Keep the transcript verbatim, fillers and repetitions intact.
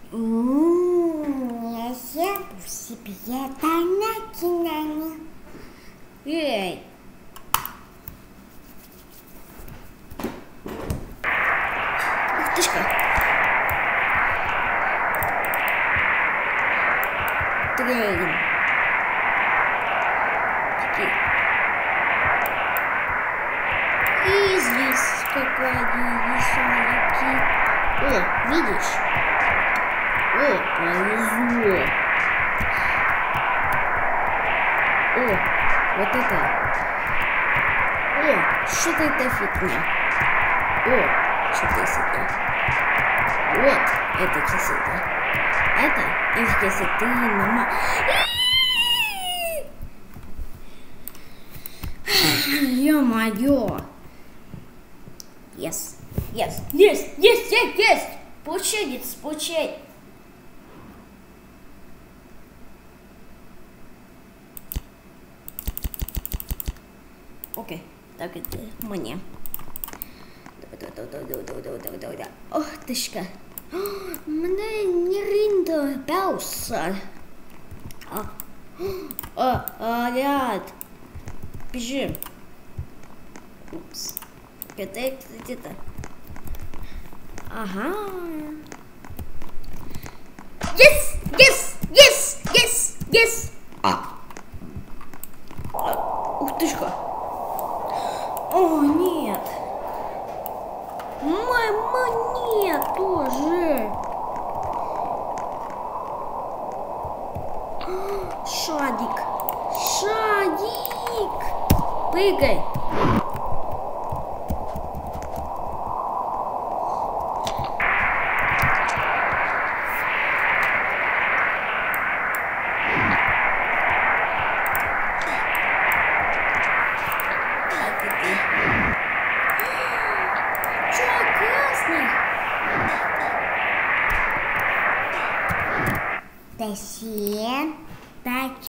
Я сяду себе на киноне. Эй! Ух ты ж как! Трейн. Такие. И здесь какая-то веселики. О, видишь? О, повезло. О, вот это. О, что-то это фигня. О, что-то это. Вот, это часы-то. Это их кисеты на Ё-моё. Yes, yes, есть, есть, есть, есть. Получается, получается. Окей, так это мне. Ох ты ж-ка. Мене не ринда пауса. А, а, а, ряд. Бежим. Упс. Где-то, где-то. Ага. Yes, yes, yes, yes, yes. А. Ух ты ж-ка. О, нет. Мама, нет, тоже. Шадик. Шадик. Прыгай. Да всем так.